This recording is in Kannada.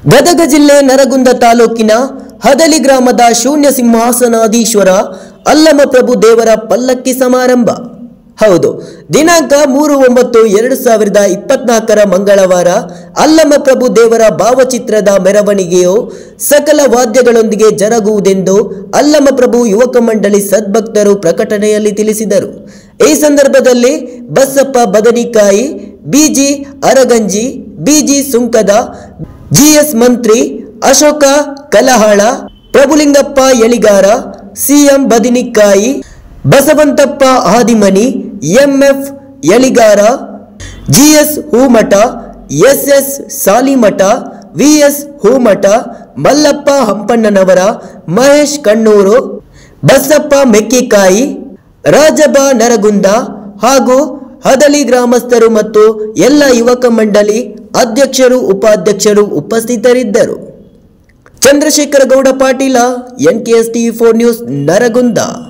ಗದಗ ಜಿಲ್ಲೆ ನರಗುಂದ ತಾಲೂಕಿನ ಹದಲಿ ಗ್ರಾಮದ ಶೂನ್ಯ ಸಿಂಹಾಸನಾಧೀಶ್ವರ ಅಲ್ಲಮಪ್ರಭು ದೇವರ ಪಲ್ಲಕ್ಕಿ ಸಮಾರಂಭ. ಹೌದು, ದಿನಾಂಕ 3/9/2024 ಮಂಗಳವಾರ ಅಲ್ಲಮಪ್ರಭು ದೇವರ ಭಾವಚಿತ್ರದ ಮೆರವಣಿಗೆಯು ಸಕಲ ವಾದ್ಯಗಳೊಂದಿಗೆ ಜರುಗುವುದೆಂದು ಅಲ್ಲಮಪ್ರಭು ಯುವಕ ಮಂಡಳಿ ಸದ್ಭಕ್ತರು ಪ್ರಕಟಣೆಯಲ್ಲಿ ತಿಳಿಸಿದರು. ಈ ಸಂದರ್ಭದಲ್ಲಿ Basappa Badanikayi, BG Araganji, BG Sunkad, GS Mantri, Ashoka Kalahal, Prabhulingappa Yaligar, CM Badanikayi, Basavantappa Hadimani, MF Yaligar, GS Hoomath, SS Salimath, VS Hoomath, Mallappa Hampannanavar, Mahesh Kannur, Basappa Mekkikayi, Rajab Naragund ಹಾಗೂ ಹದಲಿ ಗ್ರಾಮಸ್ಥರು ಮತ್ತು ಎಲ್ಲ ಯುವಕ ಮಂಡಳಿ ಅಧ್ಯಕ್ಷರು, ಉಪಾಧ್ಯಕ್ಷರು ಉಪಸ್ಥಿತರಿದ್ದರು. Chandrashekhar Gowda Patil, NKS TV4 news, Nargund.